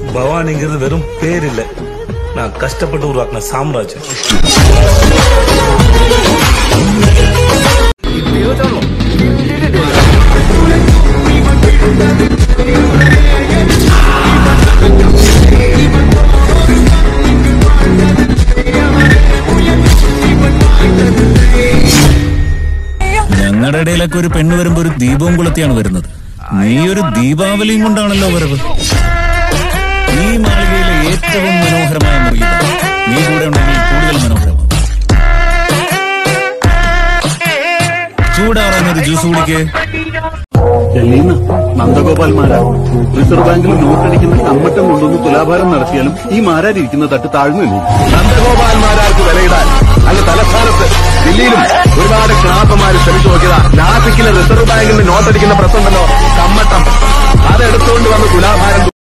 ഭവാനിங்கிறது வெறும் பேர் இல்ல, நான் கஷ்டப்பட்டு உருவாக்கின சாம்ராஜ்யம். ഞങ്ങളുടെ ഇടയിലൊക്കെ ഒരു പെണ്ണ് വരുമ്പോ ഒരു ദീപവും കൊളുത്തിയാണ് വരുന്നത്. നീ ഒരു ദീപാവലിയും കൊണ്ടാണല്ലോ വരവ്. ഈ മാളികയിലെ ഏറ്റവും മനോഹരമായ മുറി നീ കൂടെ ഉണ്ടെങ്കിൽ കൂടുതൽ മനോഹരമാണ്. ചൂടാറാനൊരു ജ്യൂസ് കുടിക്കേ. നന്ദഗോപാൽമാരാ റിസർവ് ബാങ്കിൽ നോട്ടടിക്കുന്ന കമ്മട്ടം കൊണ്ടൊന്ന് തുലാഭാരം നടത്തിയാലും ഈ മാരാരിയിരിക്കുന്ന തട്ട് താഴ്ന്നു. നന്ദഗോപാൽമാരാർക്ക് വിലയിടാൻ അങ്ങ് തലസ്ഥാനത്ത് ദില്ലിയിലും ഒരുപാട് ക്ലാപ്പന്മാര് ശ്രമിച്ചു നോക്കിയതാ. നാസിക്കിലെ റിസർവ് ബാങ്കിന്റെ നോട്ടടിക്കുന്ന പ്രശ്നമുണ്ടല്ലോ, കമ്മട്ടം, അതെടുത്തുകൊണ്ട് വന്ന് തുലാഭാരം